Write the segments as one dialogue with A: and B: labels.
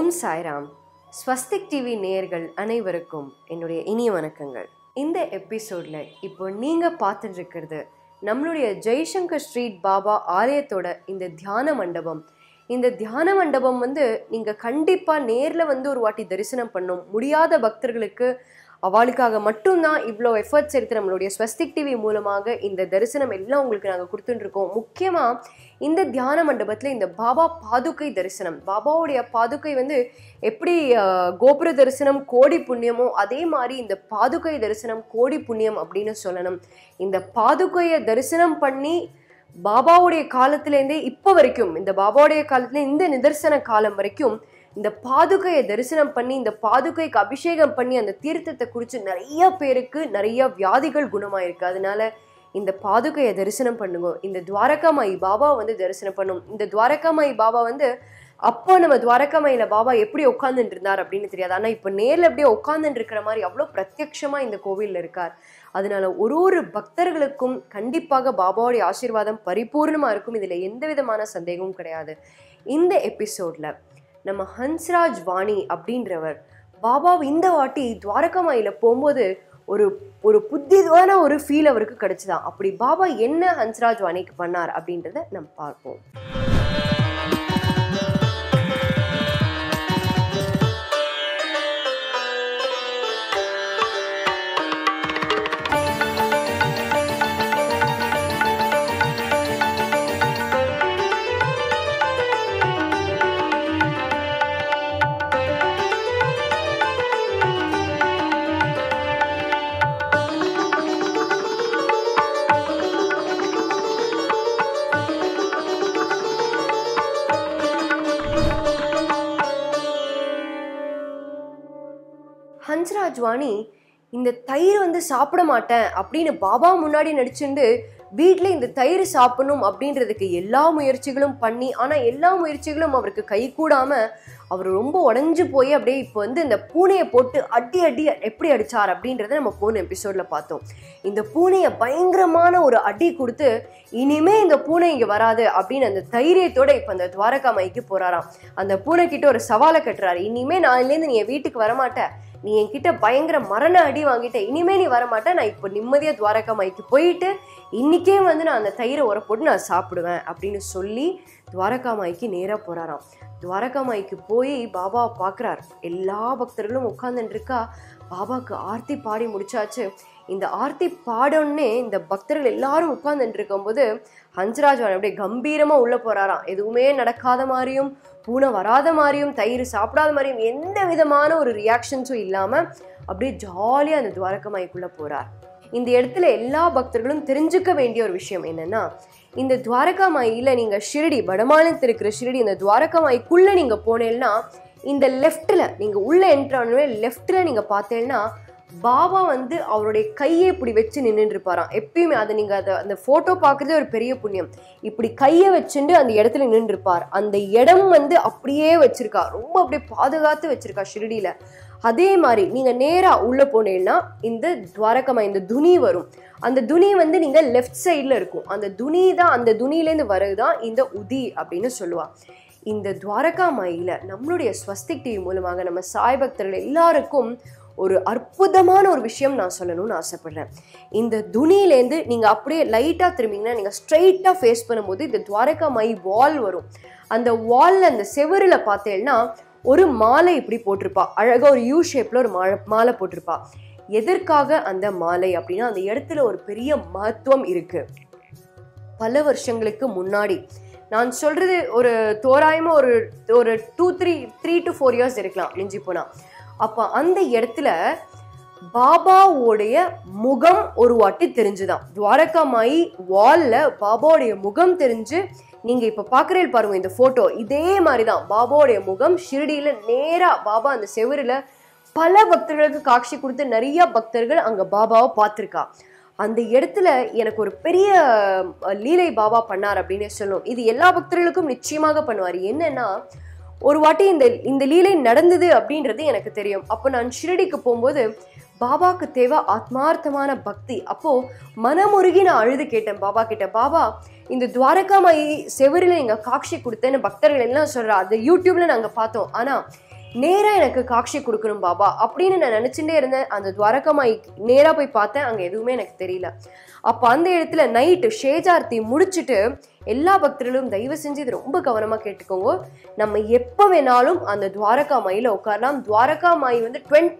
A: ஓம் Sairam. Swastik TV நேயர்கள் அனைவருக்கும் என்னுடைய இனிய வணக்கங்கள். இந்த எபிசோட்ல இப்போ நீங்க பார்த்துட்டு இருக்கிறது நம்மளுடைய ஜெய்சங்கர் ஸ்ட்ரீட் பாபா ஆலயத்தோட இந்த தியான மண்டபம். இந்த தியான மண்டபம் நீங்க கண்டிப்பா நேர்ல ஒரு வாட்டி தரிசனம் பண்ணும். முடியாத பக்தர்களுக்கு அவளுக்காக மட்டும்தான் இவ்வளோ எஃபர்ட்ஸ் எடுத்து நம்மளுடைய ஸ்வஸ்திக் டிவி மூலமாக இந்த தரிசனம் எல்லாம் உங்களுக்கு நாங்கள் கொடுத்துட்டுருக்கோம். முக்கியமாக இந்த தியான மண்டபத்தில் இந்த பாபா பாதுகை தரிசனம், பாபாவுடைய பாதுகை எப்படி கோபுர தரிசனம் கோடி புண்ணியமோ அதே மாதிரி இந்த பாதுகை தரிசனம் கோடி புண்ணியம் அப்படின்னு சொல்லணும். இந்த பாதுகையை தரிசனம் பண்ணி பாபாவுடைய காலத்திலேருந்தே இப்போ வரைக்கும், இந்த பாபாவுடைய காலத்துல இந்த நிதர்சன காலம் வரைக்கும் இந்த பாதுகையை தரிசனம் பண்ணி இந்த பாதுகைக்கு அபிஷேகம் பண்ணி அந்த தீர்த்தத்தை குறித்து நிறைய பேருக்கு நிறைய வியாதிகள் குணமாயிருக்கு. அதனால இந்த பாதுகையை தரிசனம் பண்ணுங்க. இந்த துவாரகாமாயி பாபா தரிசனம் பண்ணும். இந்த துவாரகாமாயி பாபா அப்போ நம்ம துவாரகாமாயில பாபா எப்படி உட்காந்துட்டு இருந்தார் அப்படின்னு தெரியாது. ஆனால் இப்போ நேரில் அப்படியே உட்காந்துட்டு இருக்கிற மாதிரி அவ்வளோ பிரத்யட்சமா இந்த கோவிலில் இருக்கார். அதனால ஒரு பக்தர்களுக்கும் கண்டிப்பாக பாபாவுடைய ஆசீர்வாதம் பரிபூர்ணமா இருக்கும். இதுல எந்த விதமான சந்தேகமும் கிடையாது. இந்த எபிசோட்ல நம்ம ஹன்ஸ்ராஜ் வாணி அப்படின்றவர் பாபா இந்த வாட்டி துவாரகாமாயில போகும்போது ஒரு புத்திவான ஒரு ஃபீல் அவருக்கு கிடைச்சுதான். அப்படி பாபா என்ன ஹன்ஸ்ராஜ் வாணிக்கு பண்ணார் அப்படின்றத நம்ம பார்ப்போம். ஹன்ஸ்ராஜ் வாணி இந்த தயிர் சாப்பிட மாட்டேன் அப்படின்னு பாபா முன்னாடி நடிச்சுட்டு வீட்டில் இந்த தயிர் சாப்பிடணும் அப்படின்றதுக்கு எல்லா முயற்சிகளும் பண்ணி, ஆனால் எல்லா முயற்சிகளும் அவருக்கு கை கூடாம அவர் ரொம்ப உடஞ்சு போய் அப்படியே இப்போ இந்த பூனையை போட்டு அடி எப்படி அடிச்சார் அப்படின்றத நம்ம போன எபிசோட்ல பார்த்தோம். இந்த பூனையை பயங்கரமான ஒரு அடி கொடுத்து இனிமே இந்த பூனை இங்கே வராது அப்படின்னு அந்த தைரியத்தோட இப்போ அந்த துவாரகாமாய்க்கு போறாராம். அந்த பூனை கிட்ட ஒரு சவாலை கட்டுறாரு. இனிமே நாளிலேருந்து நீ என் வீட்டுக்கு வரமாட்ட, நீ என்கிட்ட பயங்கர மரண அடி வாங்கிட்ட, இனிமே நீ வரமாட்டேன், நான் இப்போ நிம்மதியா துவாரகாமாய்க்கு போயிட்டு இன்னைக்கே நான் அந்த தயிரை உர போட்டு நான் சாப்பிடுவேன் அப்படின்னு சொல்லி துவாரகாமாய்க்கு நேராக போறாராம். துவாரகாமாய்க்கு போய் பாபாவை பார்க்குறார். எல்லா பக்தர்களும் உட்கார்ந்துட்டு இருக்கா. பாபாவுக்கு ஆர்த்தி பாடி முடிச்சாச்சு. இந்த ஆர்த்தி பாடோன்னே இந்த பக்தர்கள் எல்லாரும் உட்கார்ந்துட்டு இருக்கும்போது ஹன்ஸ்ராஜ் அப்படியே கம்பீரமா உள்ள போறாராம். எதுவுமே நடக்காத மாதிரியும், பூனை வராத மாதிரியும், தயிர் சாப்பிடாத மாதிரியும், எந்த விதமான ஒரு ரியாக்ஷன்ஸும் இல்லாம அப்படியே ஜாலியா அந்த துவாரகாமாய்க்குள்ள போறார். இந்த இடத்துல எல்லா பக்தர்களும் தெரிஞ்சுக்க வேண்டிய ஒரு விஷயம் என்னன்னா, இந்த துவாரகாமாயில நீங்க ஷிரடி, வடமாநிலத்தில் இருக்கிற ஷிரடி, இந்த துவாரகாமாய்க்குள்ள நீங்க போனேன்னா இந்த லெஃப்ட்ல நீங்க உள்ள என்ட்ரானே லெஃப்ட்ல நீங்க பார்த்தேன்னா பாபா அவருடைய கையை இப்படி வச்சு நின்றுட்டு இருப்பாராம். எப்பயுமே அதை நீங்க அந்த போட்டோ பார்க்கறதே ஒரு பெரிய புண்ணியம். இப்படி கையை வச்சுட்டு அந்த இடத்துல நின்று இருப்பார். அந்த இடம் அப்படியே வச்சிருக்கா, ரொம்ப அப்படியே பாதுகாத்து வச்சிருக்கா ஷிரடியில. அதே மாதிரி நீங்க நேரா உள்ள போனீங்கன்னா இந்த துவாரகாமாய் இந்த துணி வரும். அந்த துணி நீங்க லெஃப்ட் சைட்ல இருக்கும். அந்த துணி தான், அந்த துணியிலேருந்து வரதுதான் இந்த உதி அப்படின்னு சொல்லுவா. இந்த துவாரகாமாயில நம்மளுடைய ஸ்வஸ்திக் டிவி மூலமாக நம்ம சாய் பக்தர்கள் எல்லாருக்கும் ஒரு அற்புதமான ஒரு விஷயம் நான் சொல்லணும்னு ஆசைப்படுறேன். இந்த துணியிலேருந்து நீங்க அப்படியே லைட்டா திரும்பிங்கன்னா நீங்க ஸ்ட்ரெயிட்டா ஃபேஸ் பண்ணும்போது இந்த துவாரகாமாயி வால் வரும். அந்த வால்ல அந்த செவருல பார்த்தேன்னா ஒரு மாலை இப்படி போட்டிருப்பா. அழகா ஒரு யூ ஷேப்ல ஒரு மாலை போட்டிருப்பா. எதற்காக அந்த மாலை அப்படின்னா அந்த இடத்துல ஒரு பெரிய மகத்துவம் இருக்கு. பல வருஷங்களுக்கு முன்னாடி, நான் சொல்றது ஒரு தோராயமா ஒரு 3 to 4 years இருக்கலாம் மிஞ்சி போனா. அப்ப அந்த இடத்துல பாபாவோடைய முகம் ஒரு வாட்டி தெரிஞ்சுதான். துவாரகாமாயி வால்ல பாபாவுடைய முகம் தெரிஞ்சு, நீங்க இப்ப பாக்குறேன் பாருங்க இந்த போட்டோ, இதே மாதிரிதான் பாபாவுடைய முகம் ஷிரடியில நேரா பாபா அந்த செவருல பல பக்தர்களுக்கு காட்சி கொடுத்து நிறைய பக்தர்கள் அங்க பாபாவை பார்த்திருக்கா. அந்த இடத்துல எனக்கு ஒரு பெரிய லீலை பாபா பண்ணார் அப்படின்னே சொல்லணும். இது எல்லா பக்தர்களுக்கும் நிச்சயமாக பண்ணுவார். என்னன்னா, ஒரு வாட்டி இந்த லீலை நடந்தது அப்படின்றது எனக்கு தெரியும். அப்போ நான் ஷிரடிக்கு போகும்போது பாபாவுக்கு தேவை ஆத்மார்த்தமான பக்தி. அப்போ மனமுருகி நான் அழுது கேட்டேன் பாபா கிட்ட, பாபா இந்த துவாரகாமாயி செவரில் நீங்க காட்சி கொடுத்தேன்னு பக்தர்கள் எல்லாம் சொல்றா. அது யூடியூப்ல நாங்க பார்த்தோம். ஆனா நேரா எனக்கு காட்சி கொடுக்கணும் பாபா அப்படின்னு நான் நினைச்சுட்டே இருந்தேன். அந்த துவாரகா மாய் நேரா போய் பார்த்தேன், அங்க எதுவுமே எனக்கு தெரியல. அப்ப அந்த இடத்துல நைட்டு ஷேஜார்த்தி முடிச்சுட்டு எல்லா பக்தர்களும் தயவு செஞ்சு இது ரொம்ப கவனமா கேட்டுக்கோங்க. நம்ம எப்ப வேணாலும் அந்த துவாரகா மாயில உட்காரலாம். துவாரகா மாய் வந்து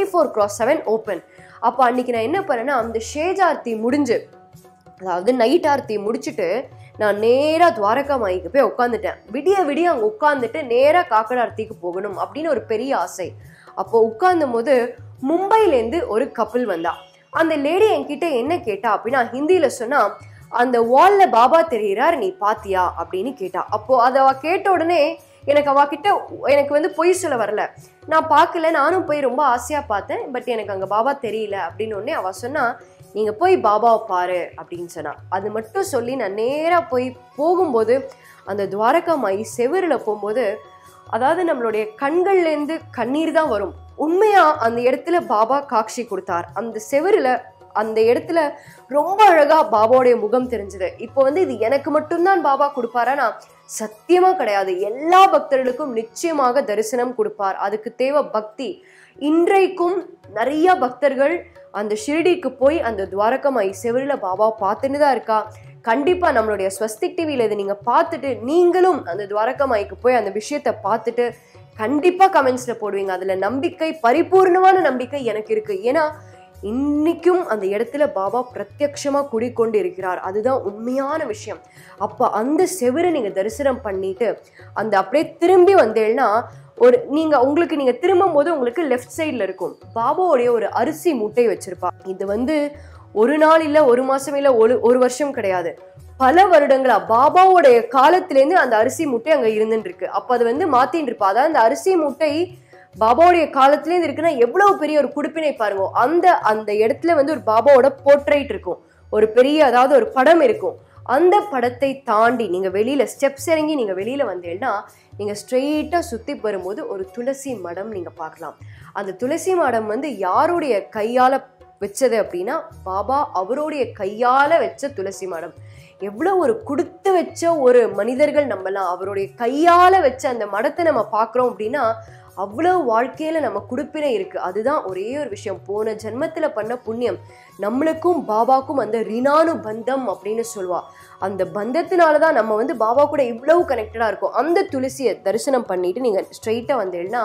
A: 24/7 ஓப்பன். அப்ப அன்னைக்கு நான் என்ன பண்ணேன்னா, அந்த ஷேஜார்த்தி முடிஞ்சு, அதாவது நைட் ஆர்த்தி முடிச்சுட்டு நான் நேரா துவாரகா மாய்க்கு போய் உட்காந்துட்டேன். விடிய விடிய அங்க உட்காந்துட்டு நேரா காக்கட ஆர்த்திக்கு போகணும் அப்படின்னு ஒரு பெரிய ஆசை. அப்போ உட்கார்ந்தும் போது மும்பைலேருந்து ஒரு கப்பல் வந்தா. அந்த லேடி என்கிட்ட என்ன கேட்டா அப்படின்னா, ஹிந்தியில சொன்னா, அந்த வால்ல பாபா தெரிகிறார், நீ பாத்தியா அப்படின்னு கேட்டா. அப்போ அதை அவ கேட்ட உடனே எனக்கு அவகிட்ட எனக்கு வந்து பொய் சொல்ல வரல. நான் பார்க்கல, நானும் போய் ரொம்ப ஆசையா பார்த்தேன், பட் எனக்கு அங்க பாபா தெரியல அப்படின்னு உடனே அவ சொன்னா, நீங்க போய் பாபாவை பாரு அப்படின்னு சொன்னா. அது மட்டும் சொல்லி நான் நேரா போய் போகும்போது அந்த துவாரகா மாய் செவருல போகும்போது, அதாவது நம்மளுடைய கண்கள்ல இருந்து கண்ணீர் தான் வரும். உண்மையா அந்த இடத்துல பாபா காட்சி கொடுத்தார். அந்த செவருல அந்த இடத்துல ரொம்ப அழகா பாபாவுடைய முகம் தெரிஞ்சது. இப்போ வந்து இது எனக்கு மட்டும்தான் பாபா கொடுப்பாரானா சத்தியமா கிடையாது. எல்லா பக்தர்களுக்கும் நிச்சயமாக தரிசனம் கொடுப்பார். அதுக்கு தேவை பக்தி. இன்றைக்கும் நிறைய பக்தர்கள் அந்த ஷிரடிக்கு போய் அந்த துவாரகா மாய் செவருல பாபா பார்த்துன்னு தான் இருக்கா. கண்டிப்பா நம்மளுடைய ஸ்வஸ்திக் டிவியில இதை நீங்க பார்த்துட்டு நீங்களும் அந்த துவாரகா மாய்க்கு போய் அந்த விஷயத்த பார்த்துட்டு கண்டிப்பா கமெண்ட்ஸ்ல போடுவீங்க. அதுல நம்பிக்கை, பரிபூர்ணமான நம்பிக்கை எனக்கு இருக்கு. ஏன்னா இன்னைக்கும் அந்த இடத்துல பாபா பிரத்யக்ஷமா குடிக்கொண்டு இருக்கிறார். அதுதான் உண்மையான விஷயம். அப்ப அந்த செவரை நீங்க தரிசனம் பண்ணிட்டு அந்த அப்படியே திரும்பி வந்தேன்னா உங்களுக்கு நீங்க திரும்பும் போது உங்களுக்கு லெஃப்ட் சைட்ல இருக்கும் பாபாவுடைய ஒரு அரிசி மூட்டை வச்சிருப்பா. இது வந்து ஒரு நாள் இல்ல, ஒரு மாசம் இல்ல, ஒரு வருஷம் கிடையாது, பல வருடங்களா பாபாவுடைய காலத்திலேருந்து அந்த அரிசி மூட்டை அங்க இருந்துட்டு இருக்கு. அப்ப அது வந்து மாத்தின்னு இருப்பா. அதாவது அந்த அரிசி மூட்டை பாபாவுடைய காலத்திலேருந்து இருக்குன்னா எவ்வளவு பெரிய ஒரு குடுப்பினை பாருங்க. அந்த இடத்துல வந்து ஒரு பாபாவோட போர்ட்ரைட் இருக்கும், ஒரு பெரிய அதாவது ஒரு படம் இருக்கும். அந்த படத்தை தாண்டி நீங்க வெளியில ஸ்டெப்ஸ் இறங்கி நீங்க வெளியில வந்தீங்கன்னா நீங்க ஸ்ட்ரெயிட்டா சுத்தி வரும்போது ஒரு துளசி மடம் நீங்க பார்க்கலாம். அந்த துளசி மடம் வந்து யாருடைய கையால வச்சது அப்படின்னா பாபா அவருடைய கையால வச்ச துளசி மடம். எவ்வளவு ஒரு கொடுத்து வச்ச ஒரு மனிதர்கள் நம்மலாம். அவருடைய கையால வச்ச அந்த மடத்தை நம்ம பார்க்கிறோம் அப்படின்னா அவ்வளவு வாழ்க்கையில நம்ம குடுப்பினை இருக்கு. அதுதான் ஒரே ஒரு விஷயம், போன ஜென்மத்துல பண்ண புண்ணியம். நம்மளுக்கும் பாபாக்கும் அந்த ரினானு பந்தம் அப்படின்னு சொல்லுவா. அந்த பந்தத்தினாலதான் நம்ம வந்து பாபா கூட இவ்வளவு கனெக்டடா இருக்கும். அந்த துளசியை தரிசனம் பண்ணிட்டு நீங்க ஸ்ட்ரெயிட்டா வந்தீங்கன்னா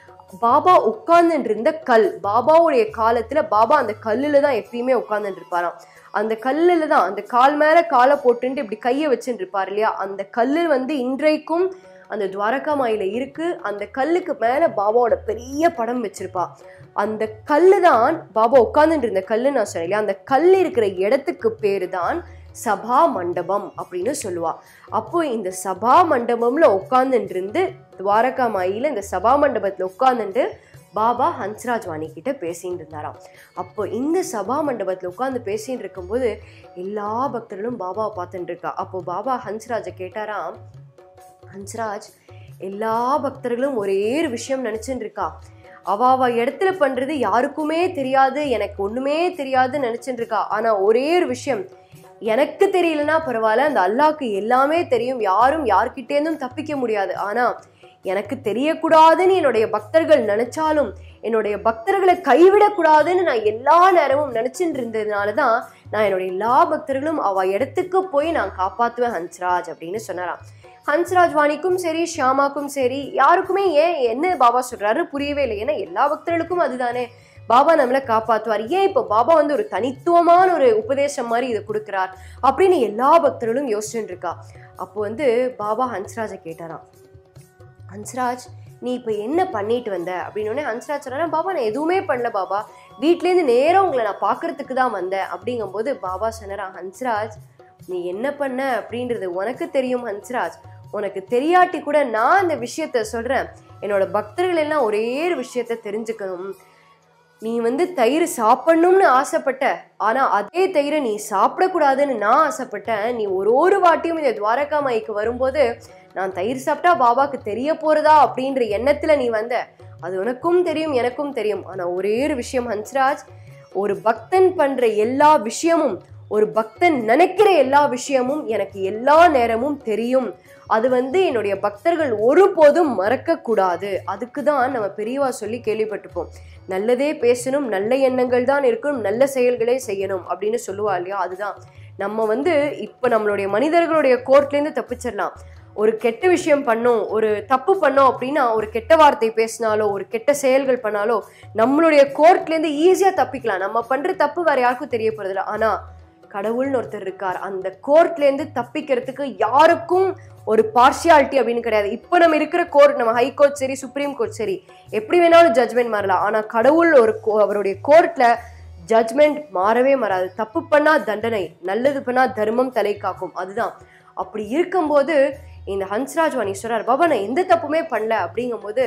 A: பாபா உட்கார்ந்துட்டு இருந்த கல், பாபாவுடைய காலத்துல பாபா அந்த கல்லுல தான் எப்பயுமே உட்கார்ந்துட்டு இருப்பாராம். அந்த கல்லுல தான் அந்த கால் மேல காலை போட்டுட்டு இப்படி கையை வச்சுட்டு இருப்பாரு இல்லையா, அந்த கல்லு வந்து இன்றைக்கும் அந்த துவாரகா மாயில இருக்கு. அந்த கல்லுக்கு மேல பாபாவோட பெரிய படம் வச்சிருப்பா. அந்த கல்லு தான் பாபா உட்கார்ந்துட்டு இருந்த கல்லு நான் சொன்னேன் இல்லையா, அந்த கல் இருக்கிற இடத்துக்கு பேரு தான் சபா மண்டபம் அப்படின்னு சொல்லுவா. அப்போ இந்த சபா மண்டபம்ல உட்கார்ந்துட்டு இருந்து துவாரகா மாயில இந்த சபா மண்டபத்துல உட்கார்ந்துட்டு பாபா ஹன்ஸ்ராஜ் வாணி கிட்ட பேசிட்டு இருந்தாராம். அப்போ இந்த சபா மண்டபத்துல உட்கார்ந்து பேசிட்டு இருக்கும்போது எல்லா பக்தர்களும் பாபாவை பார்த்துட்டு இருக்கா. அப்போ பாபா ஹன்ஸ்ராஜை கேட்டாராம், ஹன்ஸ்ராஜ், எல்லா பக்தர்களும் ஒரே ஒரு விஷயம் நினைச்சுட்டு இருக்கா, அவ இடத்துல பண்றது யாருக்குமே தெரியாது, எனக்கு ஒண்ணுமே தெரியாதுன்னு நினைச்சுட்டு இருக்கா. ஆனா ஒரே ஒரு விஷயம், எனக்கு தெரியலன்னா பரவாயில்ல, அந்த அல்லாஹ்க்கு எல்லாமே தெரியும், யாரும் யார்கிட்டேருந்தும் தப்பிக்க முடியாது. ஆனா எனக்கு தெரியக்கூடாதுன்னு என்னுடைய பக்தர்கள் நினைச்சாலும் என்னுடைய பக்தர்களை கைவிடக்கூடாதுன்னு நான் எல்லா நேரமும் நினைச்சுட்டு இருந்ததுனாலதான் நான் என்னுடைய எல்லா பக்தர்களும் அவ இடத்துக்கு போய் நான் காப்பாத்துவேன் ஹன்ஸ்ராஜ் அப்படின்னு சொன்னாராம். ஹன்ஸ்ராஜ் வாணிக்கும் சரி, ஷியாமாக்கும் சரி, யாருக்குமே ஏன் என்ன பாபா சொல்றாரு புரியவே இல்லை. ஏன்னா எல்லா பக்தர்களுக்கும் அதுதானே, பாபா நம்மளை காப்பாத்துவார். ஏன் இப்போ பாபா வந்து ஒரு தனித்துவமான ஒரு உபதேசம் மாதிரி இதை கொடுக்குறார் அப்படின்னு எல்லா பக்தர்களும் யோசிச்சுட்டு இருக்கா. அப்போ வந்து பாபா ஹன்ஸ்ராஜை கேட்டாராம், ஹன்ஸ்ராஜ் நீ இப்போ என்ன பண்ணிட்டு வந்த அப்படின்னு. ஹன்ஸ்ராஜ் சொன்னா, பாபா நான் எதுவுமே பண்ணல பாபா, வீட்லேருந்து நேரம் உங்களை நான் பார்க்கறதுக்கு தான் வந்தேன் அப்படிங்கும்போது பாபா சொன்னாரா, ஹன்ஸ்ராஜ் நீ என்ன பண்ண அப்படின்றது உனக்கு தெரியும் ஹன்ஸ்ராஜ், உனக்கு தெரியாட்டி கூட நான் அந்த விஷயத்த சொல்றேன். என்னோட பக்தர்கள் எல்லாம் ஒரே ஒரு விஷயத்த தெரிஞ்சுக்கணும், நீ வந்து தயிர் சாப்பிடணும்னு ஆசைப்பட்ட, ஆனா அதே தயிரை நீ சாப்பிடக்கூடாதுன்னு நான் ஆசைப்பட்டேன். நீ ஒரு வாட்டியும் இந்த துவாரகா மாய்க்கு வரும்போது நான் தயிர் சாப்பிட்டா பாபாக்கு தெரிய போறதா அப்படின்ற எண்ணத்துல நீ வந்த, அது உனக்கும் தெரியும் எனக்கும் தெரியும். ஆனா ஒரே ஒரு விஷயம் ஹன்ஸ்ராஜ், ஒரு பக்தன் பண்ற எல்லா விஷயமும், ஒரு பக்தன் நினைக்கிற எல்லா விஷயமும் எனக்கு எல்லா நேரமும் தெரியும். அது என்னுடைய பக்தர்கள் ஒருபோதும் மறக்க கூடாது. அதுக்கு தான் நம்ம பெரியவா சொல்லி கேள்விப்பட்டிருப்போம், நல்லதே பேசணும், நல்ல எண்ணங்கள் தான் இருக்கணும், நல்ல செயல்களே செய்யணும் அப்படின்னு சொல்லுவா இல்லையா. அதுதான் நம்ம இப்ப நம்மளுடைய மனிதர்களுடைய கோர்ட்லேருந்து தப்பிச்சிடலாம். ஒரு கெட்ட விஷயம் பண்ணோம், ஒரு தப்பு பண்ணோம் அப்படின்னா, ஒரு கெட்ட வார்த்தை பேசினாலோ ஒரு கெட்ட செயல்கள் பண்ணாலோ நம்மளுடைய கோர்ட்லேருந்து ஈஸியா தப்பிக்கலாம். நம்ம பண்ற தப்பு வேற யாருக்கும் தெரிய போறதில்ல. ஆனா கடவுள்னு ஒருத்தர் இருக்கார், அந்த கோர்ட்லேருந்து தப்பிக்கிறதுக்கு யாருக்கும் ஒரு பார்ஷியாலிட்டி அப்படின்னு கிடையாது. இப்போ நம்ம இருக்கிற கோர்ட், நம்ம ஹை கோர்ட் சரி, சுப்ரீம் கோர்ட் சரி, எப்படி வேணாலும் ஜட்ஜ்மெண்ட் மாறலாம். ஆனா கடவுள் அவருடைய கோர்ட்ல ஜட்ஜ்மெண்ட் மாறவே மாறாது. தப்பு பண்ணா தண்டனை, நல்லது பண்ணா தர்மம் தலை காக்கும். அதுதான். அப்படி இருக்கும்போது இந்த ஹன்ஸ்ராஜ் வாணி சொல்றார், பாபா நான் எந்த தப்புமே பண்ணல அப்படிங்கும்போது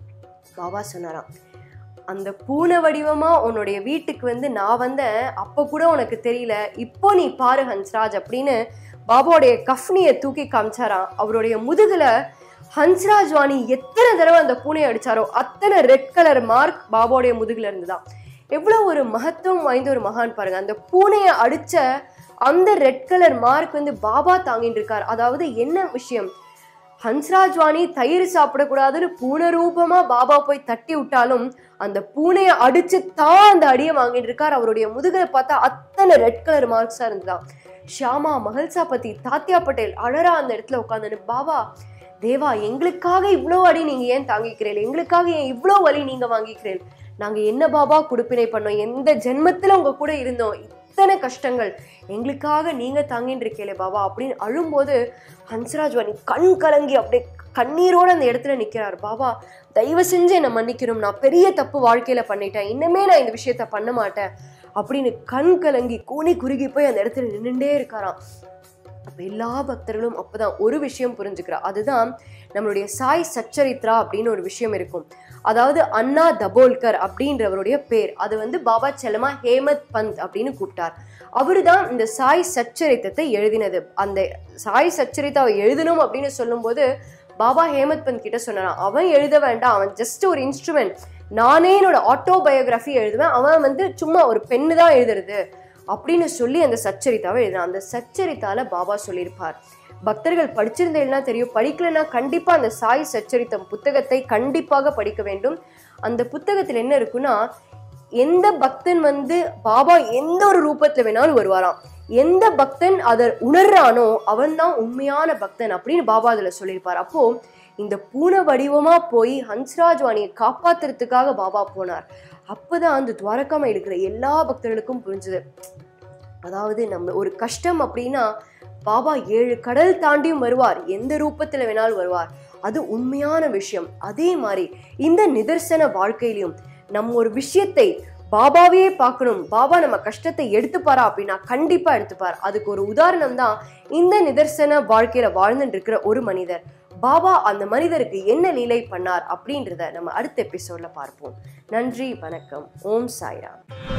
A: பாபா சொன்னாராம், அந்த பூனை வடிவமா உன்னுடைய வீட்டுக்கு நான் வந்தேன், அப்ப கூட உனக்கு தெரியல, இப்போ நீ பாரு ஹன்ஸ்ராஜ் அப்படின்னு பாபாவுடைய கஃப்னியை தூக்கி காமிச்சாராம். அவருடைய முதுகுல ஹன்ஸ்ராஜ் வாணி எத்தனை தடவை அந்த பூனையை அடிச்சாரோ அத்தனை ரெட் கலர் மார்க் பாபாவுடைய முதுகுல இருந்துதான். எவ்வளவு ஒரு மகத்துவம் வாய்ந்த ஒரு மகான் பாருங்க. அந்த பூனையை அடிச்ச அந்த ரெட் கலர் மார்க் பாபா தாங்கிட்டு இருக்கார். அதாவது என்ன விஷயம், ஹன்ஸ்ராஜ் வாணி தயிர் சாப்பிடக்கூடாதுன்னு பூனை ரூபமா பாபா போய் தட்டி விட்டாலும் அந்த பூனையை அடிச்சு தான் அந்த அடியை வாங்கிட்டு இருக்கார். அவருடைய முதுகலை பார்த்தா அத்தனை ரெட் கலர் மார்க்ஸா இருந்துதான். ஷியாமா, மஹல்சாபதி, தாத்தியா பட்டேல் அழறா அந்த இடத்துல உட்காந்து, பாபா தேவா எங்களுக்காக இவ்வளோ அடி நீங்க ஏன் தாங்கிக்கிறீள், எங்களுக்காக ஏன் இவ்வளோ வலி நீங்க வாங்கிக்கிறீள், நாங்க என்ன பாபா கொடுப்பினை பண்ணோம், எந்த ஜென்மத்துல உங்க கூட இருந்தோம், இத்தனை கஷ்டங்கள் எங்களுக்காக நீங்க தாங்கிட்டு இருக்கீங்களே பாபா அப்படின்னு அழும்போது ஹன்ஸ்ராஜ் வாணி கண் கலங்கி அப்படியே கண்ணீரோட அந்த இடத்துல நிக்கிறார். பாபா தயவு செஞ்சு என்னை மன்னிக்கணும், நான் பெரிய தப்பு வாழ்க்கையில பண்ணிட்டேன், இன்னுமே நான் இந்த விஷயத்த பண்ண மாட்டேன் அப்படின்னு கண் கலங்கி கூனி குறுகி போய் அந்த இடத்துல நின்றுட்டே இருக்காராம். அப்ப எல்லா பக்தர்களும் அப்பதான் ஒரு விஷயம் புரிஞ்சுக்கிறா. அதுதான் நம்மளுடைய சாய் சச்சரித்ரா அப்படின்னு ஒரு விஷயம் இருக்கும். அதாவது அண்ணா தபோல்கர் அப்படின்றவருடைய பேர். அது பாபா செல்லமா ஹேமத் பந்த் அப்படின்னு கூப்பிட்டார். அவரு தான் இந்த சாய் சச்சரித்தத்தை எழுதினது. அந்த சாய் சச்சரித்தாவை எழுதணும் அப்படின்னு சொல்லும் போது பாபா ஹேமத் பந்த் கிட்ட சொன்னாராம், அவன் எழுத வேண்டாம், அவன் ஜஸ்ட் ஒரு இன்ஸ்ட்ருமெண்ட், நானே என்னோட ஆட்டோபயோகிராஃபி எழுதுவேன், அவன் சும்மா ஒரு பெண்ணு தான் எழுதுறது அப்படின்னு சொல்லி அந்த சச்சரித்தாவை எழுதினான். அந்த சச்சரித்தால பாபா சொல்லியிருப்பார். பக்தர்கள் படிச்சிருந்தேன்னா தெரியும், படிக்கலன்னா கண்டிப்பா அந்த சாய் சச்சரித்தம் புத்தகத்தை கண்டிப்பாக படிக்க வேண்டும். அந்த புத்தகத்துல என்ன இருக்குன்னா, எந்த பக்தன் பாபா எந்த ஒரு ரூபத்துல வேணாலும் வருவாராம், எந்த பக்தன் அதை உணர்றானோ அவன் தான் உண்மையான பக்தன் அப்படின்னு பாபா அதுல சொல்லியிருப்பார். அப்போ இந்த பூனை வடிவமா போய் ஹன்ஸ்ராஜ் வாணியை காப்பாத்துறதுக்காக பாபா போனார். அப்பதான் அந்த துவாரகாமா இருக்கிற எல்லா பக்தர்களுக்கும் புரிஞ்சுது. அதாவது நம்ம ஒரு கஷ்டம் அப்படின்னா பாபா 7 கடல் தாண்டியும் வருவார், எந்த ரூபத்துல வேணாலும் வருவார், அது உண்மையான விஷயம். அதே மாதிரி இந்த நிதர்சன வாழ்க்கையிலையும் நம்ம ஒரு விஷயத்தை பாபாவே பார்க்கணும், பாபா நம்ம கஷ்டத்தை எடுத்துப்பாரா அப்படின்னா கண்டிப்பா எடுத்துப்பார். அதுக்கு ஒரு உதாரணம் தான் இந்த நிதர்சன வாழ்க்கையில வாழ்ந்துட்டு இருக்கிற ஒரு மனிதர். பாபா அந்த மனிதருக்கு என்ன லீலை பண்ணார் அப்படின்றத நம்ம அடுத்த எபிசோட்ல பார்ப்போம். நன்றி, வணக்கம். ஓம் சாய்ராம்.